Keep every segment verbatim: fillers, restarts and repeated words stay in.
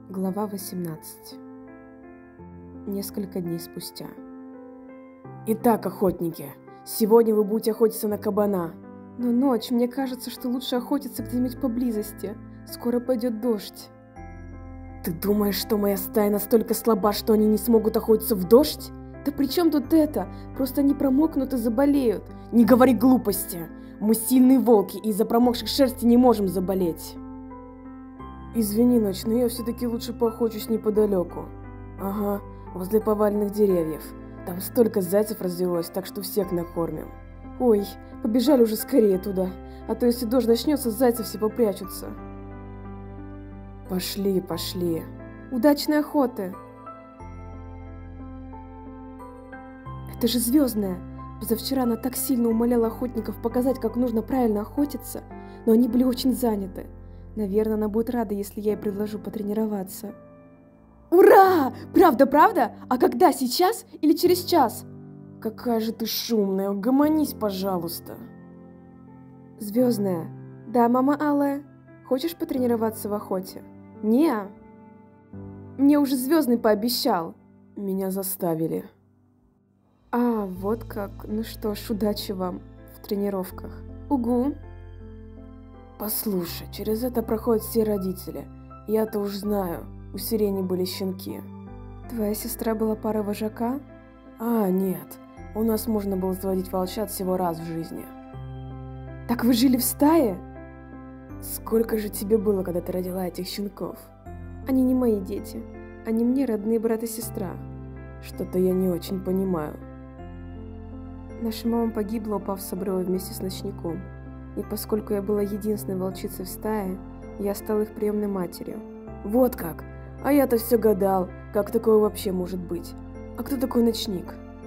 Глава восемнадцать. Несколько дней спустя. Итак, охотники, сегодня вы будете охотиться на кабана. Но ночь, мне кажется, что лучше охотиться где-нибудь поблизости. Скоро пойдет дождь. Ты думаешь, что моя стая настолько слаба, что они не смогут охотиться в дождь? Да при чем тут это? Просто они промокнут и заболеют. Не говори глупости. Мы сильные волки, и из-за промокших шерсти не можем заболеть. Извини, ночь, но я все-таки лучше поохочусь неподалеку. Ага, возле поваленных деревьев. Там столько зайцев развелось, так что всех накормим. Ой, побежали уже скорее туда, а то если дождь начнется, зайцы все попрячутся. Пошли, пошли. Удачной охоты. Это же Звездная. Позавчера она так сильно умоляла охотников показать, как нужно правильно охотиться, но они были очень заняты. Наверное, она будет рада, если я ей предложу потренироваться. Ура! Правда, правда? А когда, сейчас или через час? Какая же ты шумная, угомонись, пожалуйста. Звездная. Да, мама Алая? Хочешь потренироваться в охоте? Не. Мне уже Звездный пообещал. Меня заставили. А, вот как. Ну что ж, удачи вам в тренировках. Угу. Послушай, через это проходят все родители. Я-то уж знаю, у Сирени были щенки. Твоя сестра была парой вожака? А, нет. У нас можно было заводить волчат всего раз в жизни. Так вы жили в стае? Сколько же тебе было, когда ты родила этих щенков? Они не мои дети. Они мне родные брат и сестра. Что-то я не очень понимаю. Наша мама погибла, упав с обрыва вместе с ночником. И поскольку я была единственной волчицей в стае, я стала их приемной матерью. Вот как! А я-то все гадал, как такое вообще может быть. А кто такой ночник?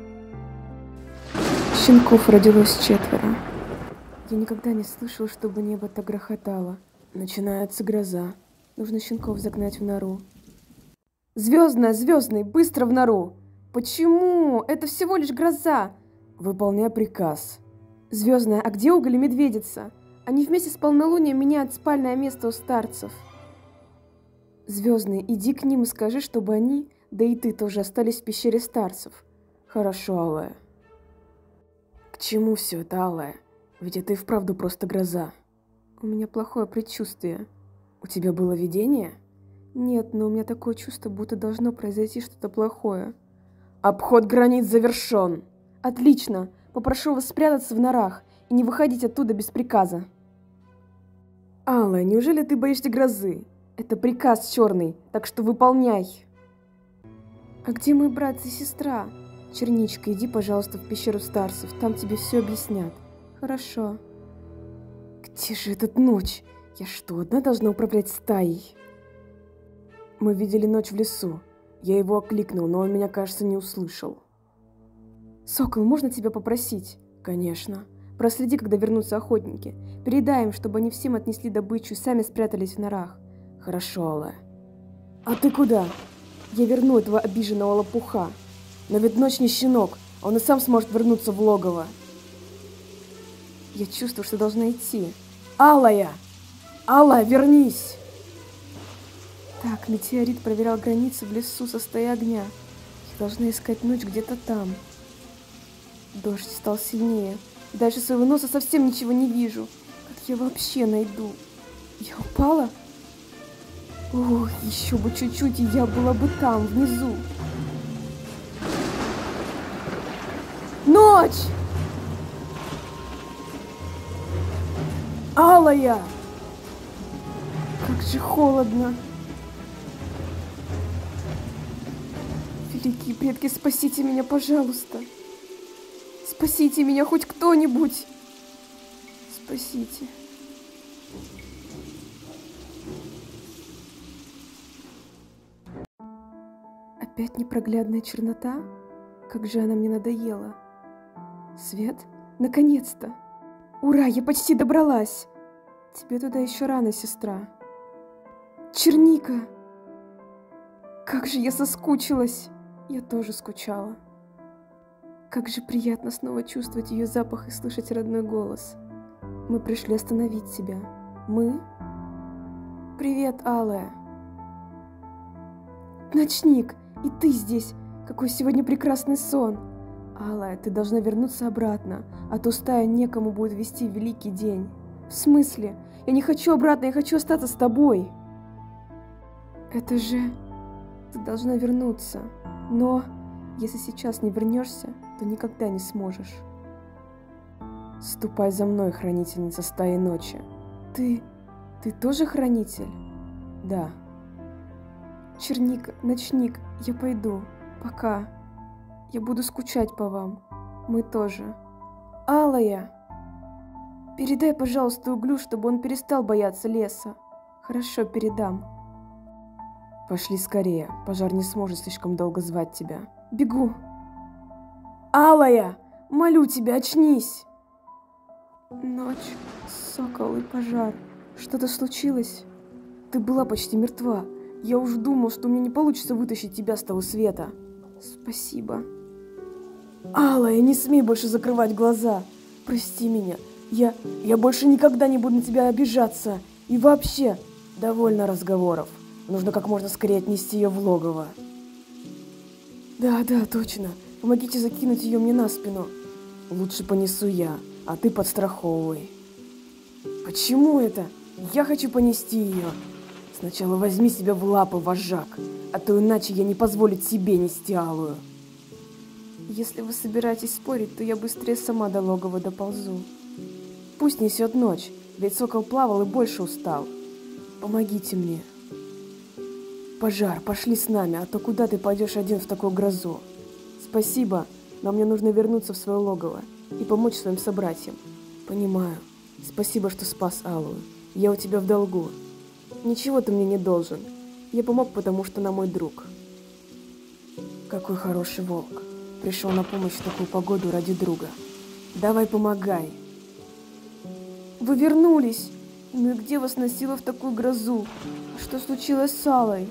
Щенков родилось четверо. Я никогда не слышала, чтобы небо так грохотало. Начинается гроза. Нужно щенков загнать в нору. Звездная, Звездный, быстро в нору! Почему? Это всего лишь гроза! Выполняй приказ. Звездная, а где Уголь и Медведица? Они вместе с полнолунием меняют спальное место у старцев. Звездный, иди к ним и скажи, чтобы они, да и ты тоже, остались в пещере старцев. Хорошо, Алая. К чему все это, Алая? Ведь это и вправду просто гроза. У меня плохое предчувствие. У тебя было видение? Нет, но у меня такое чувство, будто должно произойти что-то плохое. Обход границ завершен. Отлично. Попрошу вас спрятаться в норах и не выходить оттуда без приказа. Алая, неужели ты боишься грозы? Это приказ черный, так что выполняй. А где мой брат и сестра? Черничка, иди, пожалуйста, в пещеру старцев, там тебе все объяснят. Хорошо. Где же этот Ночь? Я что, одна должна управлять стаей? Мы видели Ночь в лесу. Я его окликнул, но он меня, кажется, не услышал. Сокол, можно тебя попросить? Конечно. Проследи, когда вернутся охотники. Передай им, чтобы они всем отнесли добычу и сами спрятались в норах. Хорошо, Алая. А ты куда? Я верну этого обиженного лопуха. Но ведь Ночь не щенок, он и сам сможет вернуться в логово. Я чувствую, что должна идти. Алая! Алая, вернись! Так, метеорит проверял границы в лесу со стаей огня. Я должна искать Ночь где-то там. Дождь стал сильнее. Дальше своего носа совсем ничего не вижу. Как я вообще найду? Я упала? Ох, еще бы чуть-чуть, и я была бы там, внизу. Ночь! Алая! Как же холодно. Великие предки, спасите меня, пожалуйста. Спасите меня, хоть кто-нибудь. Спасите. Опять непроглядная чернота? Как же она мне надоела. Свет? Наконец-то! Ура, я почти добралась! Тебе туда еще рано, сестра. Черника! Как же я соскучилась! Я тоже скучала. Как же приятно снова чувствовать ее запах и слышать родной голос. Мы пришли остановить тебя. Мы? Привет, Алая. Ночник, и ты здесь. Какой сегодня прекрасный сон. Алая, ты должна вернуться обратно, а то стая некому будет вести великий день. В смысле? Я не хочу обратно, я хочу остаться с тобой. Это же... Ты должна вернуться. Но если сейчас не вернешься, то никогда не сможешь. Ступай за мной, хранительница стаи ночи. Ты... ты тоже хранитель? Да. Черника, ночник, я пойду. Пока. Я буду скучать по вам. Мы тоже. Алая! Передай, пожалуйста, Углю, чтобы он перестал бояться леса. Хорошо, передам. Пошли скорее, пожар не сможет слишком долго звать тебя. Бегу. Алая! Молю тебя, очнись! Ночь, сокол и пожар. Что-то случилось? Ты была почти мертва. Я уж думал, что мне не получится вытащить тебя с того света. Спасибо. Алая, не смей больше закрывать глаза. Прости меня. Я... я больше никогда не буду на тебя обижаться. И вообще, довольно разговоров. Нужно как можно скорее отнести ее в логово. Да, да, точно. Помогите закинуть ее мне на спину. Лучше понесу я, а ты подстраховывай. Почему это? Я хочу понести ее. Сначала возьми себя в лапы, вожак, а то иначе я не позволю тебе нести Алую. Если вы собираетесь спорить, то я быстрее сама до логова доползу. Пусть несет ночь, ведь сокол плавал и больше устал. Помогите мне. Пожар, пошли с нами, а то куда ты пойдешь один в такую грозу? Спасибо, но мне нужно вернуться в свое логово и помочь своим собратьям. Понимаю. Спасибо, что спас Алую. Я у тебя в долгу. Ничего ты мне не должен. Я помог, потому что она мой друг. Какой хороший волк. Пришел на помощь в такую погоду ради друга. Давай помогай. Вы вернулись. Ну и где вас носило в такую грозу? Что случилось с Алой?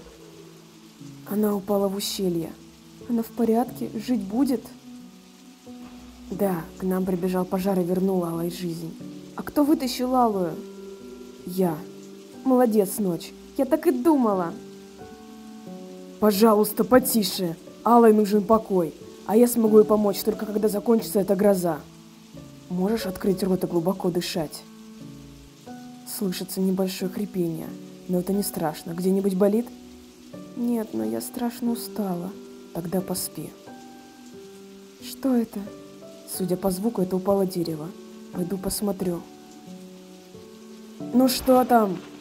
Она упала в ущелье. Она в порядке? Жить будет? Да, к нам прибежал пожар и вернул Алой жизнь. А кто вытащил Алую? Я. Молодец, Ночь. Я так и думала. Пожалуйста, потише. Алой нужен покой. А я смогу ей помочь только когда закончится эта гроза. Можешь открыть рот и глубоко дышать? Слышится небольшое хрипение, но это не страшно. Где-нибудь болит? Нет, но я страшно устала. Тогда поспи. Что это? Судя по звуку, это упало дерево. Пойду посмотрю. Ну что там?